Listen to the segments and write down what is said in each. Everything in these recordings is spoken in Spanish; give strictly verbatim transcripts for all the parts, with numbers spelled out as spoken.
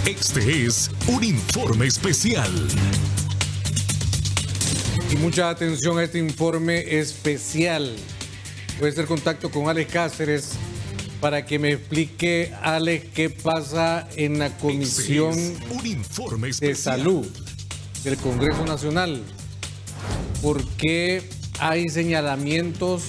Este es un informe especial. Y mucha atención a este informe especial. Voy a hacer contacto con Alex Cáceres para que me explique, Alex, qué pasa en la Comisión Este es un informe de especial. Salud del Congreso Nacional. ¿Por qué hay señalamientos?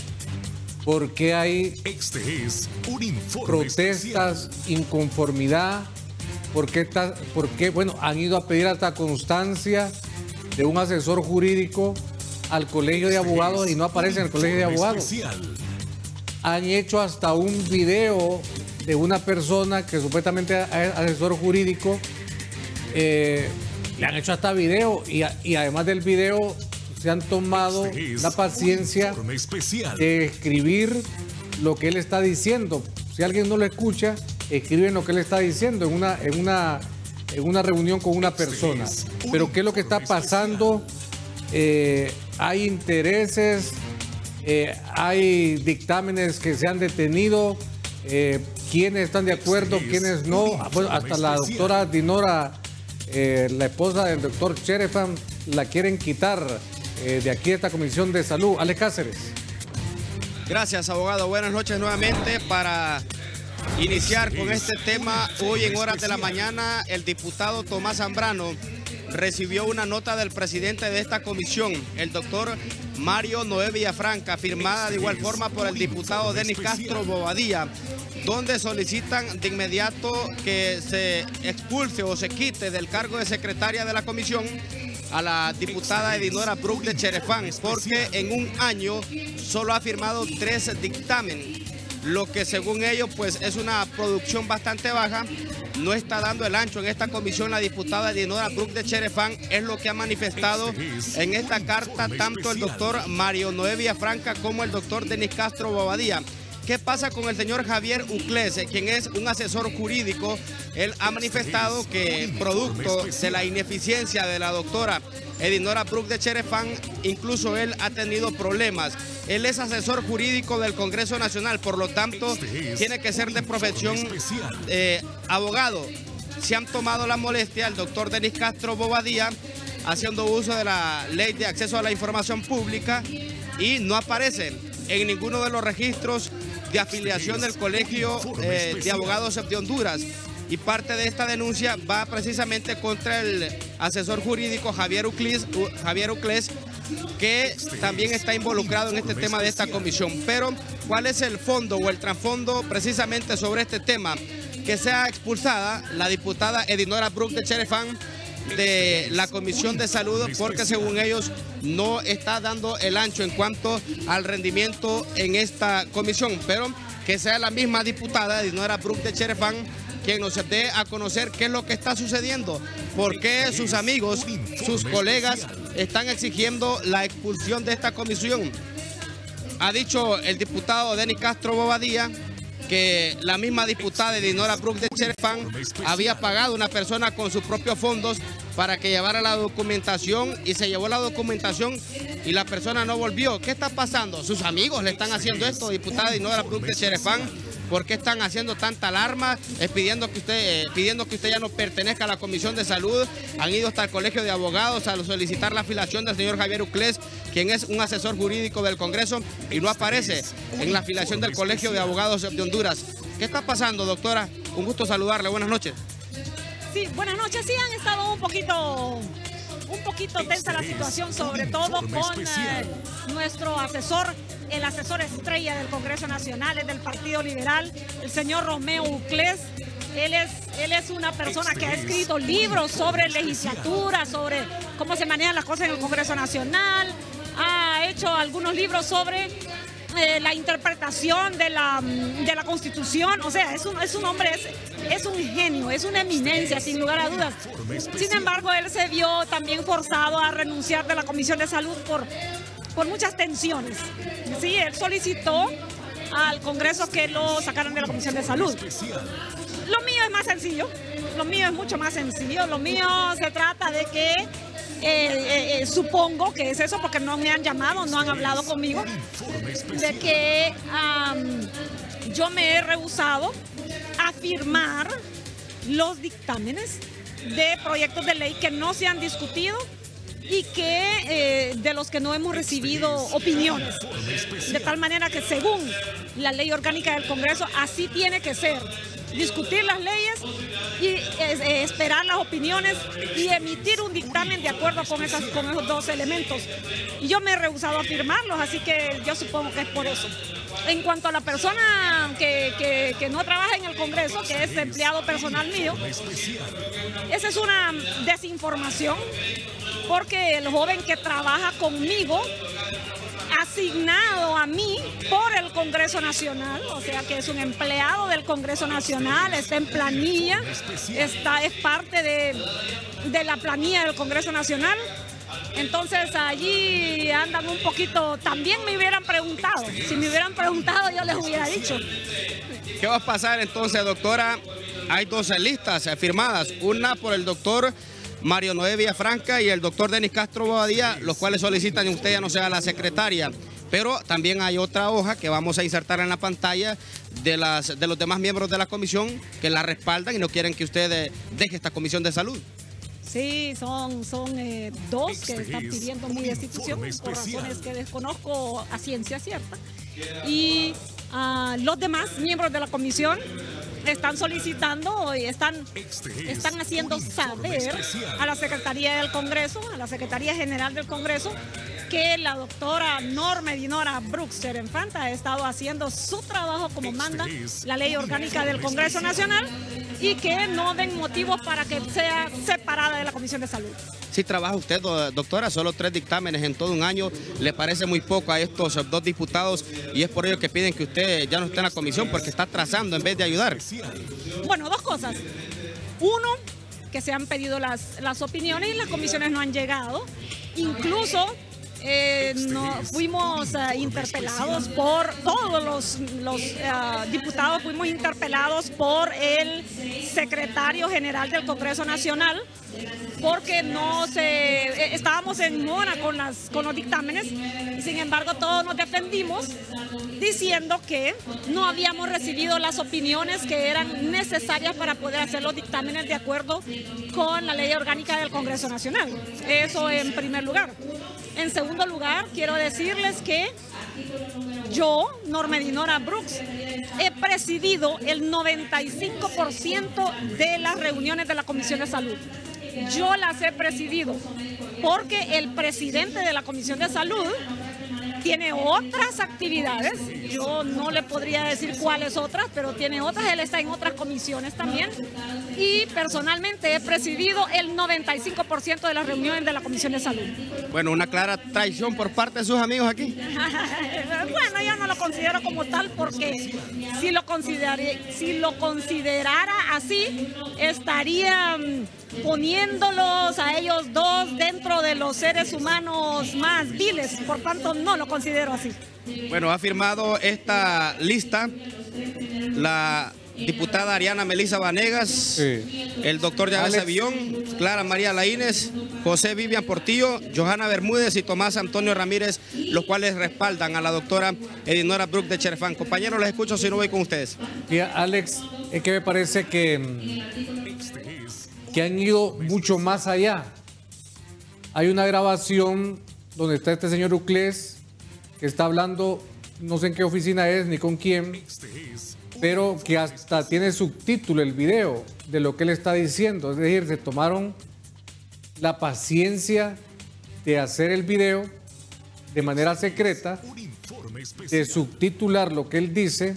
¿Por qué hay Este es un informe protestas, especial. inconformidad? ¿Por qué, está, ¿Por qué? Bueno, han ido a pedir hasta constancia de un asesor jurídico al Colegio de Abogados y no aparece en el Colegio de Abogados. Especial. Han hecho hasta un video de una persona que supuestamente es asesor jurídico. Eh, le han hecho hasta video y, y además del video se han tomado Este es la paciencia un informe especial. de escribir lo que él está diciendo. Si alguien no lo escucha, escriben lo que él está diciendo en una, en una, en una reunión con una persona. Pero ¿qué es lo que está pasando? Eh, hay intereses, eh, hay dictámenes que se han detenido, eh, quiénes están de acuerdo, quiénes no. Bueno, hasta la doctora Dinora, eh, la esposa del doctor Cherefan, la quieren quitar eh, de aquí, esta Comisión de Salud. Alex Cáceres. Gracias, abogado. Buenas noches nuevamente. Para iniciar con este tema, hoy en horas de la mañana, el diputado Tomás Zambrano recibió una nota del presidente de esta comisión, el doctor Mario Noé Villafranca, firmada de igual forma por el diputado Denis Castro Bobadilla, donde solicitan de inmediato que se expulse o se quite del cargo de secretaria de la comisión a la diputada Edinora Bruck de Cherefán, porque en un año solo ha firmado tres dictámenes, lo que según ellos pues es una producción bastante baja. No está dando el ancho en esta comisión la diputada Edinora Bruck de Cherefán, es lo que ha manifestado en esta carta tanto el doctor Mario Noé Villafranca como el doctor Denis Castro Bobadilla. ¿Qué pasa con el señor Javier Ucles, quien es un asesor jurídico? Él ha manifestado que producto de la ineficiencia de la doctora Edinora Bruck de Cherefán, incluso él ha tenido problemas. Él es asesor jurídico del Congreso Nacional, por lo tanto tiene que ser de profesión eh, abogado. Se han tomado la molestia el doctor Denis Castro Bobadilla haciendo uso de la ley de acceso a la información pública y no aparece en ninguno de los registros de afiliación del Colegio eh, de Abogados de Honduras. Y parte de esta denuncia va precisamente contra el asesor jurídico Javier Ucles, Javier Ucles, que también está involucrado en este tema de esta comisión. Pero, ¿cuál es el fondo o el trasfondo precisamente sobre este tema? Que sea expulsada la diputada Edinora Bruck de Cherefán de la Comisión de Salud, porque según ellos no está dando el ancho en cuanto al rendimiento en esta comisión, pero que sea la misma diputada Edinora Bruck de Cherefán quien nos dé a conocer qué es lo que está sucediendo, por qué sus amigos, sus colegas están exigiendo la expulsión de esta comisión. Ha dicho el diputado Denis Castro Bobadilla que la misma diputada Edinora Bruck de Cherefán había pagado a una persona con sus propios fondos para que llevara la documentación y se llevó la documentación y la persona no volvió. ¿Qué está pasando? ¿Sus amigos le están haciendo esto, diputada Edinora Bruck de Cherefán? ¿Por qué están haciendo tanta alarma, eh, pidiendo, que usted, eh, pidiendo que usted ya no pertenezca a la Comisión de Salud? Han ido hasta el Colegio de Abogados a solicitar la afiliación del señor Javier Ucles, quien es un asesor jurídico del Congreso y no aparece en la afiliación del Colegio de Abogados de Honduras. ¿Qué está pasando, doctora? Un gusto saludarle. Buenas noches. Sí, buenas noches. Sí, han estado un poquito... un poquito tensa la situación, sobre todo con eh, nuestro asesor, el asesor estrella del Congreso Nacional, es del Partido Liberal, el señor Romeo Ucles. Él es, él es una persona que ha escrito libros sobre legislatura, sobre cómo se manejan las cosas en el Congreso Nacional, ha hecho algunos libros sobre eh, la interpretación de la, de la Constitución. O sea, es un, es un hombre, es, es un genio, es una eminencia, sin lugar a dudas. Sin embargo, él se vio también forzado a renunciar de la Comisión de Salud por, por muchas tensiones. Sí, él solicitó al Congreso que lo sacaran de la Comisión de Salud. Lo mío es más sencillo, lo mío es mucho más sencillo. Lo mío se trata de que, eh, eh, eh, supongo que es eso porque no me han llamado, no han hablado conmigo, de que um, yo me he rehusado a firmar los dictámenes de proyectos de ley que no se han discutido y que eh, de los que no hemos recibido opiniones. De tal manera que según la ley orgánica del Congreso, así tiene que ser. Discutir las leyes y eh, esperar las opiniones y emitir un dictamen de acuerdo con, esas, con esos dos elementos. Y yo me he rehusado a firmarlos, así que yo supongo que es por eso. En cuanto a la persona que, que, que no trabaja en el Congreso, que es empleado personal mío, esa es una desinformación, porque el joven que trabaja conmigo, asignado a mí por el Congreso Nacional, o sea que es un empleado del Congreso Nacional, está en planilla, está, es parte de, de la planilla del Congreso Nacional. Entonces allí andan un poquito, también me hubieran preguntado, si me hubieran preguntado yo les hubiera dicho. ¿Qué va a pasar entonces, doctora? Hay dos listas firmadas, una por el doctor Mario Noé Villafranca y el doctor Denis Castro Bobadilla, los cuales solicitan que usted ya no sea la secretaria. Pero también hay otra hoja que vamos a insertar en la pantalla de, las, de los demás miembros de la comisión que la respaldan y no quieren que usted deje esta comisión de salud. Sí, son, son eh, dos que están pidiendo mi destitución por razones que desconozco a ciencia cierta. Y uh, los demás miembros de la comisión están solicitando y están, están haciendo saber a la Secretaría del Congreso, a la Secretaría General del Congreso, que la doctora Norma Dinora Brooks Cherenfanta ha estado haciendo su trabajo como manda la ley orgánica del Congreso Nacional y que no den motivos para que sea separada de la Comisión de Salud. Si trabaja usted, doctora, solo tres dictámenes en todo un año, ¿le parece muy poco a estos dos diputados? Y es por ello que piden que usted ya no esté en la comisión porque está atrasando en vez de ayudar. Bueno, dos cosas. Uno, que se han pedido las, las opiniones y las comisiones no han llegado. Incluso eh, no, fuimos uh, interpelados por todos los, los uh, diputados, fuimos interpelados por el secretario general del Congreso Nacional, porque no se estábamos en mora con las con los dictámenes y sin embargo todos nos defendimos diciendo que no habíamos recibido las opiniones que eran necesarias para poder hacer los dictámenes de acuerdo con la ley orgánica del Congreso Nacional. Eso en primer lugar. En segundo lugar, quiero decirles que yo, Norma Dinora Brooks, he presidido el noventa y cinco por ciento de las reuniones de la Comisión de Salud. Yo las he presidido porque el presidente de la Comisión de Salud tiene otras actividades. Yo no le podría decir cuáles otras, pero tiene otras. Él está en otras comisiones también. Y personalmente he presidido el noventa y cinco por ciento de las reuniones de la Comisión de Salud. Bueno, una clara traición por parte de sus amigos aquí. Bueno, yo no lo considero como tal porque si lo, consideré, si lo considerara así, estaría poniéndolos a ellos dos dentro de los seres humanos más viles. Por tanto, no lo considero así. Bueno, ha firmado esta lista la diputada Ariana Melisa Vanegas, sí. El doctor Yávez Avillón, Clara María Laínez, José Vivian Portillo, Johanna Bermúdez y Tomás Antonio Ramírez, los cuales respaldan a la doctora Dinora Brooks de Cherefán. Compañeros, les escucho si no voy con ustedes. Mira, Alex, es que me parece que, que han ido mucho más allá. Hay una grabación donde está este señor Uclés, que está hablando, no sé en qué oficina es ni con quién, pero que hasta tiene subtítulo el video de lo que él está diciendo. Es decir, se tomaron la paciencia de hacer el video de manera secreta, de subtitular lo que él dice.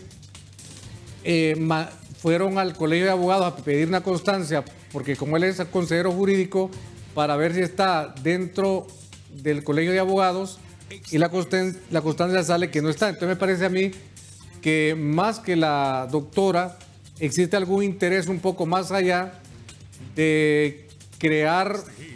Eh, fueron al colegio de abogados a pedir una constancia, porque como él es el consejero jurídico, para ver si está dentro del colegio de abogados, y la constancia, la constancia sale que no está. Entonces me parece a mí que más que la doctora, existe algún interés un poco más allá de crear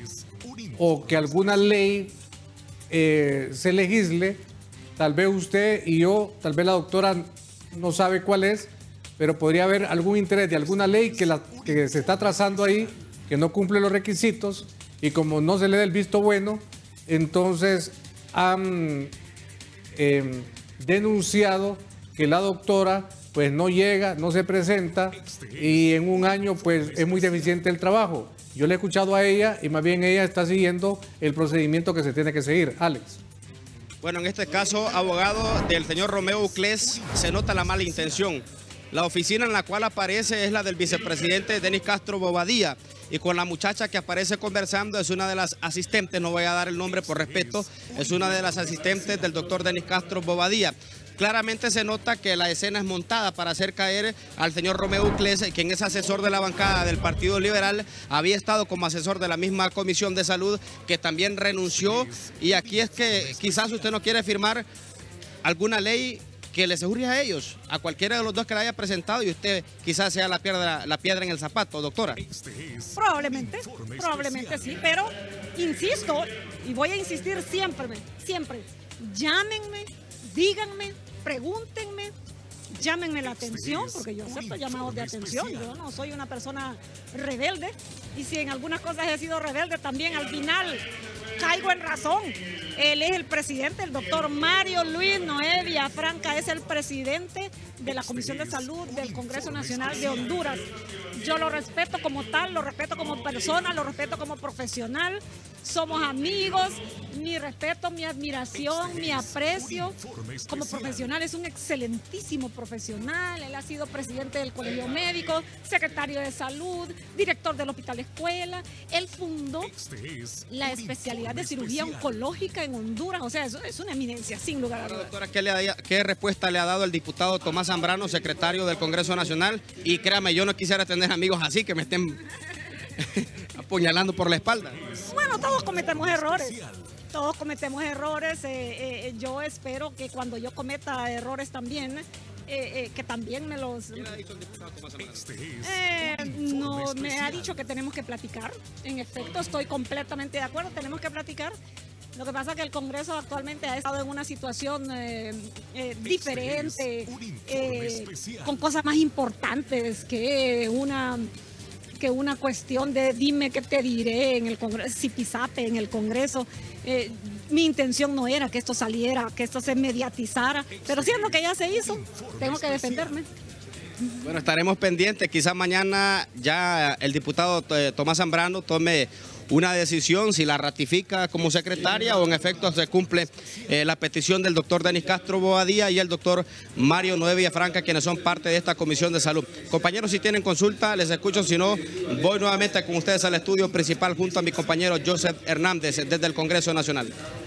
o que alguna ley eh, se legisle. Tal vez usted y yo, tal vez la doctora no sabe cuál es, pero podría haber algún interés de alguna ley que, la, que se está trazando ahí, que no cumple los requisitos, y como no se le da el visto bueno, entonces han eh, denunciado que la doctora pues no llega, no se presenta y en un año pues es muy deficiente el trabajo. Yo le he escuchado a ella y más bien ella está siguiendo el procedimiento que se tiene que seguir. Alex. Bueno, en este caso, abogado del señor Romeo Uclés, se nota la mala intención. La oficina en la cual aparece es la del vicepresidente Denis Castro Bobadilla y con la muchacha que aparece conversando es una de las asistentes, no voy a dar el nombre por respeto, es una de las asistentes del doctor Denis Castro Bobadilla. Claramente se nota que la escena es montada para hacer caer al señor Romeo Uclés, quien es asesor de la bancada del Partido Liberal, había estado como asesor de la misma Comisión de Salud, que también renunció, y aquí es que quizás usted no quiere firmar alguna ley que les urge a ellos, a cualquiera de los dos que la haya presentado, y usted quizás sea la piedra, la piedra en el zapato, doctora. Probablemente, probablemente sí, pero insisto, y voy a insistir siempre, siempre, llámenme, díganme, pregúntenme, llámenme la atención, porque yo acepto llamados de atención, yo no soy una persona rebelde, y si en algunas cosas he sido rebelde, también al final caigo en razón. Él es el presidente, el doctor Mario Luis Noé Villafranca es el presidente de la Comisión de Salud del Congreso Nacional de Honduras. Yo lo respeto como tal, lo respeto como persona, lo respeto como profesional. Somos amigos, mi respeto, mi admiración, mi aprecio. Como profesional es un excelentísimo profesional. Él ha sido presidente del Colegio Médico, secretario de Salud, director del Hospital Escuela. Él fundó la especialidad de cirugía oncológica en Honduras. O sea, eso es una eminencia, sin lugar a dudas. Doctora, ¿qué, le ha, ¿qué respuesta le ha dado el diputado Tomás Zambrano, secretario del Congreso Nacional? Y créame, yo no quisiera tener amigos así que me estén apuñalando por la espalda. Bueno, todos cometemos errores. Todos cometemos errores. Eh, eh, yo espero que cuando yo cometa errores también, eh, eh, que también me los... ¿Qué le ha dicho el diputado Tomás Zambrano? Eh, no, me ha dicho que tenemos que platicar. En efecto, estoy completamente de acuerdo. Tenemos que platicar. Lo que pasa es que el Congreso actualmente ha estado en una situación eh, eh, diferente, eh, con cosas más importantes que una, que una cuestión de dime qué te diré en el Congreso, zipizape en el Congreso. Eh, mi intención no era que esto saliera, que esto se mediatizara, pero siendo que ya se hizo, tengo que defenderme. Bueno, estaremos pendientes. Quizás mañana ya el diputado eh, Tomás Zambrano tome una decisión, si la ratifica como secretaria o en efecto se cumple eh, la petición del doctor Denis Castro Bobadilla y el doctor Mario Noé Villafranca, quienes son parte de esta Comisión de Salud. Compañeros, si tienen consulta, les escucho, si no, voy nuevamente con ustedes al estudio principal junto a mi compañero Joseph Hernández desde el Congreso Nacional.